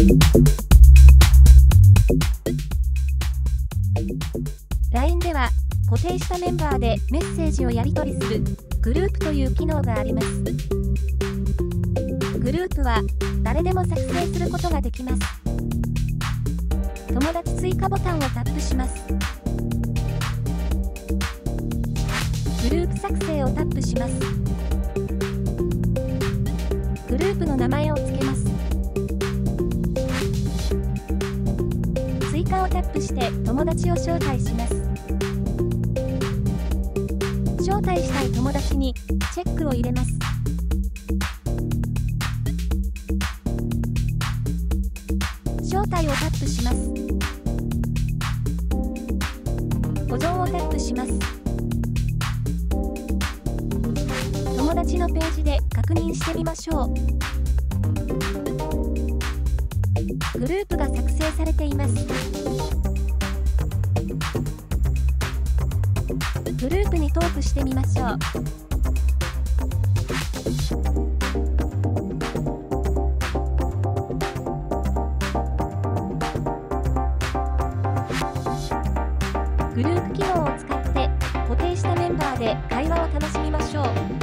LINE では固定したメンバーでメッセージをやり取りするグループという機能があります。グループは誰でも作成することができます。友達追加ボタンをタップします。グループ作成をタップします。グループの名前を付けます。追加をタップして友達を招待します。招待したい友達にチェックを入れます。招待をタップします。保存をタップします。友達のページで確認してみましょう。グループが作成されています。グループにトークしてみましょう。グループ機能を使って固定したメンバーで会話を楽しみましょう。